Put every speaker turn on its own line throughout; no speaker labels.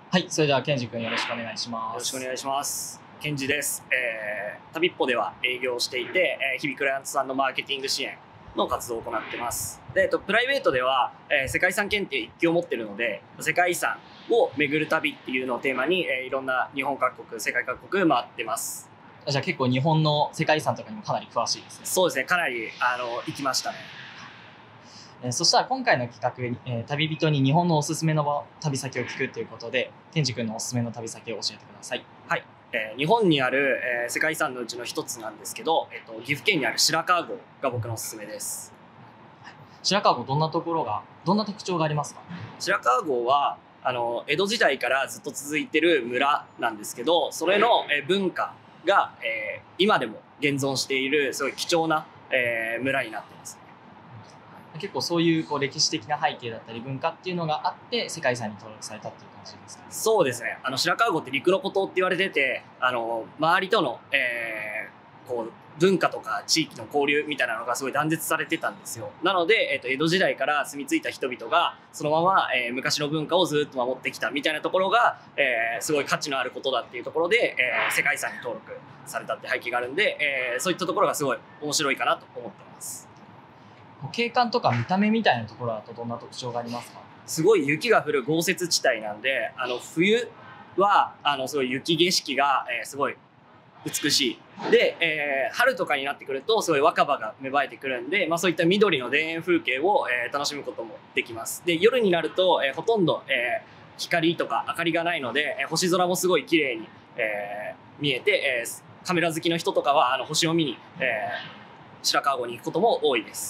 はい、それではケンジ君よろしくお願いします。
よろしくお願いします。ケンジです。旅っぽでは営業をしていて、日々クライアントさんのマーケティング支援の活動を行ってます。で、プライベートでは、世界遺産検定1級を持っているので、世界遺産を巡る旅っていうのをテーマに、いろんな日本各国、世界各国回ってます。
じゃあ結構日本の世界遺産とかにもかなり詳しいですね。
そうですね、かなり行きましたね。
そしたら今回の企画、旅人に日本のおすすめの旅先を聞くということで、ケンジ君のおすすめの旅先を教えてください。
はい、日本にある、世界遺産のうちの一つなんですけど、岐阜県にある白川郷が僕のおすすめです。
白川郷、どんな特徴がありますか？
白川郷は江戸時代からずっと続いてる村なんですけど、それの文化が今でも現存しているすごい貴重な村になってます。
結構そういう歴史的な背景だったり文化っていうのがあって世界遺産に登録されたっていう感じですか？
そうですね。白川郷って陸の孤島って言われてて、周りとの、こう文化とか地域の交流みたいなのがすごい断絶されてたんですよ。なので、江戸時代から住み着いた人々がそのまま、昔の文化をずっと守ってきたみたいなところが、すごい価値のあることだっていうところで、世界遺産に登録されたって背景があるんで、そういったところがすごい面白いかなと思ってます。
景観とか見た目みたいなところだとどんな特徴がありますか？
すごい雪が降る豪雪地帯なんで、冬はすごい雪景色が、すごい美しい。で、春とかになってくるとすごい若葉が芽生えてくるんで、そういった緑の田園風景を、楽しむこともできます。で、夜になると、ほとんど、光とか明かりがないので、星空もすごい綺麗に、見えて、カメラ好きの人とかは星を見に、白川郷に行くことも多いです。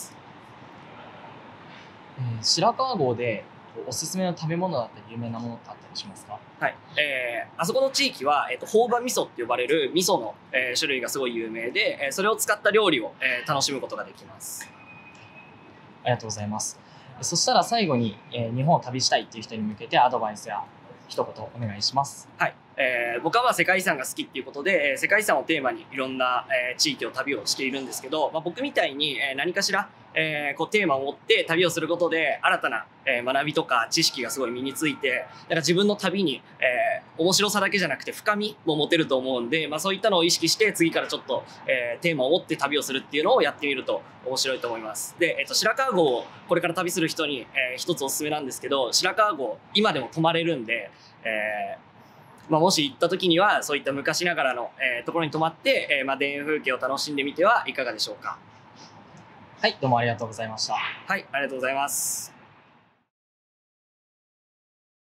白川郷でおすすめの食べ物だったり有名なものってあったりしますか？
はい、あそこの地域は、朴葉味噌って呼ばれる味噌の、種類がすごい有名で、それを使った料理を、楽しむことができます。
ありがとうございます。そしたら最後に、日本を旅したいっていう人に向けてアドバイスや一言お願いします。
はい、僕は世界遺産が好きっていうことで、世界遺産をテーマにいろんな、地域を旅をしているんですけど、僕みたいに、何かしらこうテーマを持って旅をすることで新たな学びとか知識がすごい身について、だから自分の旅に面白さだけじゃなくて深みも持てると思うんで、そういったのを意識して次からちょっとテーマを持って旅をするっていうのをやってみると面白いと思います。で、白川郷をこれから旅する人に一つおすすめなんですけど、白川郷今でも泊まれるんで、もし行った時にはそういった昔ながらのところに泊まって田園風景を楽しんでみてはいかがでしょうか。
はい、どうもありがとうございました。
はい、ありがとうございます。